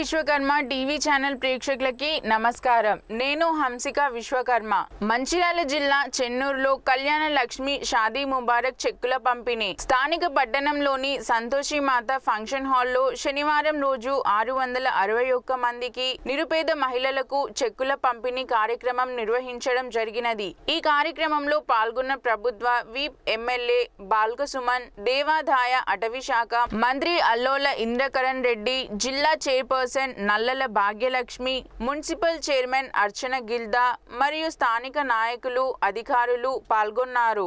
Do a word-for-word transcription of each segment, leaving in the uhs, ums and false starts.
Vishwakarma TV channel ప్రేక్షకులకి నమస్కారం। నేను హంసిక విశ్వకర్మ। మంచిర్యాల జిల్లా చెన్నూరులో కళ్యాణ లక్ష్మి షాదీ ముబారక్ చెక్కుల పంపిణీ స్థానిక పట్టణంలోని సంతోషి మాత ఫంక్షన్ హాల్లో శనివారం రోజు ఆరు వందల అరవై ఒక్క మందికి నిరుపేద మహిళలకు చెక్కుల పంపిణీ కార్యక్రమం నిర్వహించడం జరిగినది। ఈ కార్యక్రమంలో పాల్గొన్న ప్రభుత్వ విప్ ఎమ్మెల్యే బాల్క సుమన్, దేవాదాయ అటవీ శాఖ మంత్రి అల్లోల ఇంద్రకరణ్ రెడ్డి, జిల్లా chairperson Nallala Bhagyalakshmi, municipal chairman Archana Gilda మరియు స్థానిక నాయకులు, అధికారులు పాల్గొన్నారు।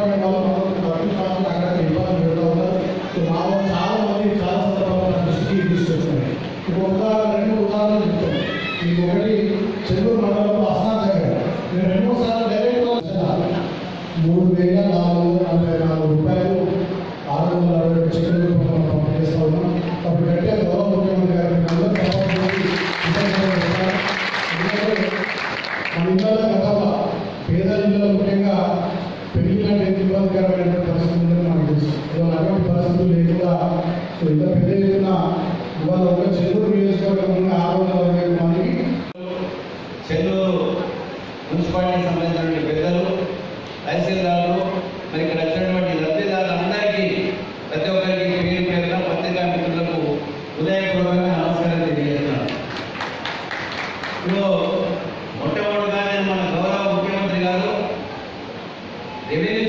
పేదల్లో ముఖ్యంగా పెరిగినట్టు ఇబ్బందికరమైన పరిస్థితులు మనకు తెలుసు। అటువంటి పరిస్థితులు లేకుండా ఇంత పెద్ద ఎత్తున ఇవాళ ఒక చెన్నూరు నియోజకవర్గంలో ఆరు వందల అరవై మందికి చెన్నూరు మున్సిపాలిటీకి సంబంధించిన పెద్దలు, తహసీల్దారులు, మరి ఇక్కడ వచ్చినటువంటి లబ్ధిదారులందరికీ ప్రతి ఒక్కరికి పేరు పేరున పత్రికా మిత్రులకు ఉదయపూర్వకంగా నమస్కారం తెలియజేస్తున్నాను। ఇప్పుడు మొట్టమొదటిగా మన గౌరవ ముఖ్యమంత్రి గారు రెవెన్యూ